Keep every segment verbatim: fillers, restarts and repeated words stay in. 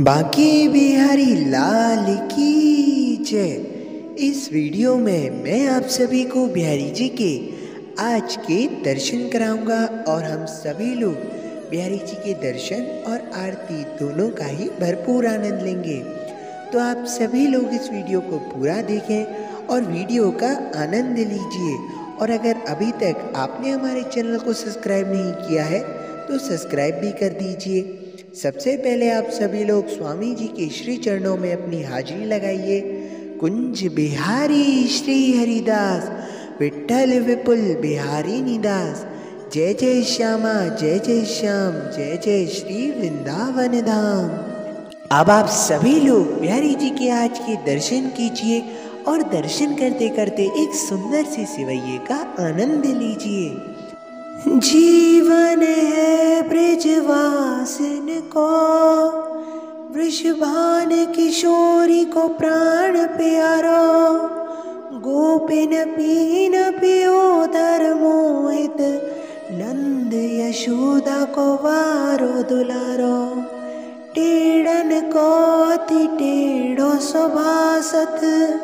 बांके बिहारी लाल की जय। इस वीडियो में मैं आप सभी को बिहारी जी के आज के दर्शन कराऊंगा और हम सभी लोग बिहारी जी के दर्शन और आरती दोनों का ही भरपूर आनंद लेंगे। तो आप सभी लोग इस वीडियो को पूरा देखें और वीडियो का आनंद लीजिए। और अगर अभी तक आपने हमारे चैनल को सब्सक्राइब नहीं किया है तो सब्सक्राइब भी कर दीजिए। सबसे पहले आप सभी लोग स्वामी जी के श्री चरणों में अपनी हाजिरी लगाइए। कुंज बिहारी श्री हरिदास विठल विपुल बिहारी निदास, जय जय श्यामा जय जय श्याम, जय जय श्री वृंदावन धाम। अब आप सभी लोग बिहारी जी के आज के दर्शन कीजिए और दर्शन करते करते एक सुंदर सी सिवैये का आनंद लीजिए। जीवन है ब्रजवासन को, वृषभान किशोरी को प्राण प्यारो, गोपिन पीन पियोदर मोहित, नंद यशोदा को वारो दुलारो, टेढ़न को अति टेढ़ो सुभासत,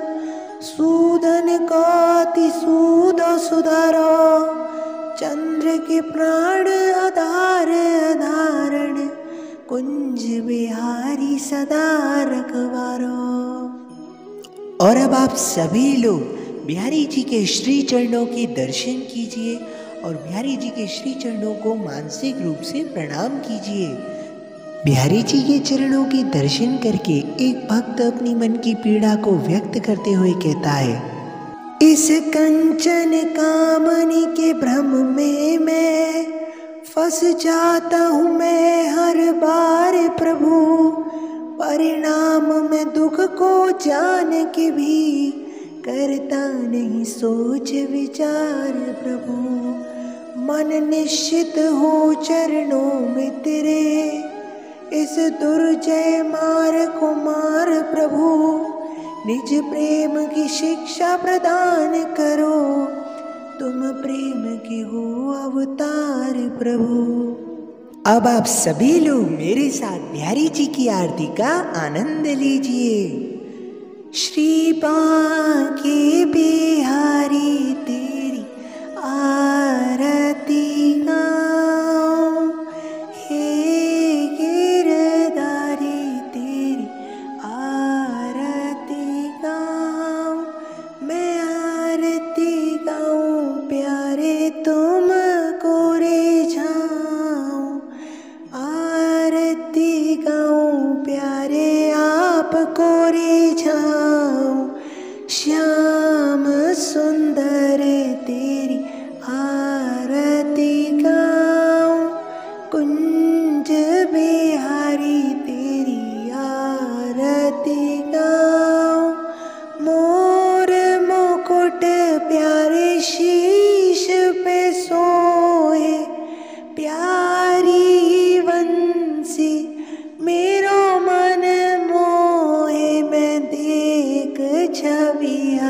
सूदन को अति सूदो सुधारो, चंद्र के प्राण आधार धारण, कुंज बिहारी सदा रखवारो। और अब आप सभी लोग बिहारी जी के श्री चरणों के दर्शन कीजिए और बिहारी जी के श्री चरणों को मानसिक रूप से प्रणाम कीजिए। बिहारी जी के चरणों के दर्शन करके एक भक्त अपनी मन की पीड़ा को व्यक्त करते हुए कहता है, इस कंचन कामनी के भ्रम में मैं फंस जाता हूँ मैं हर बार प्रभु, परिणाम में दुख को जान के भी करता नहीं सोच विचार प्रभु, मन निश्चित हो चरणों में तेरे, इस दुर्जय मार को मार प्रभु, निज प्रेम की शिक्षा प्रदान करो, तुम प्रेम के हो अवतार प्रभु। अब आप सभी लोग मेरे साथ बिहारी जी की आरती का आनंद लीजिए। श्री बांके बिहारी तेरी आरती गाऊं, हे गिरधारी तेरी आरती गाऊं, मैं आरती गाऊं प्यारे तुम को रे जाऊं, आरती गाऊं प्यारे आप को रे जाऊं, श्याम सुंदर तेरी आरती गाऊं, कुंज बिहारी तेरी आरती गाऊं, मोर मुकुट प्यारे शीश पे सोए, प्यारी वंशी मेरो मन मोहे, मैं देख छविया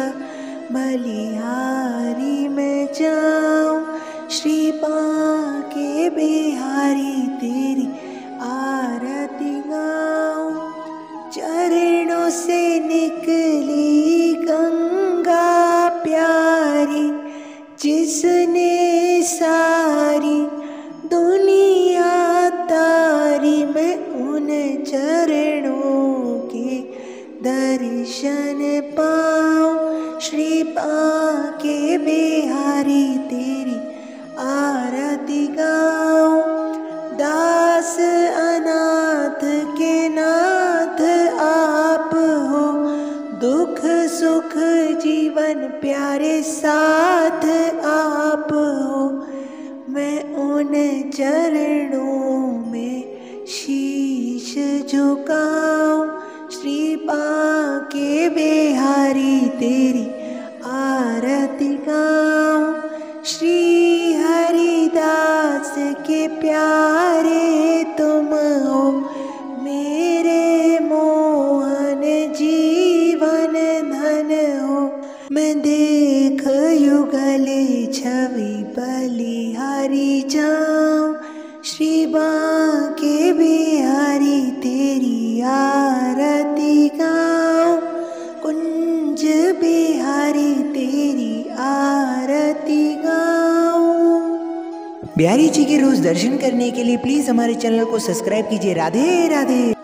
बलिहारी में जाऊं, श्री बांके बिहारी तेरी आरती गाऊं, चरणों से निकली गंगा प्यारी, जिसने सारी दुनिया तारी, मैं उन चरणों के दर्शन पाऊं, श्री बांके बिहारी तेरी आरती गाऊं, दास अनाथ के नाथ आप हो, दुख सुख जीवन प्यारे साथ आप हो, मैं उन चरणों में शीश झुकाऊं, श्री बांके बिहारी तेरी आरती गाऊं, श्री हरिदास के प्यारे तुम हो, मेरे मोहन जीवन धन हो, मैं देख युगले छवि बलिहारी जाऊं, श्री बांके बिहारी तेरी आरती गाऊं, कुंज बिहारी तेरी आरती गाऊं। बिहारी जी के रोज दर्शन करने के लिए प्लीज हमारे चैनल को सब्सक्राइब कीजिए। राधे राधे।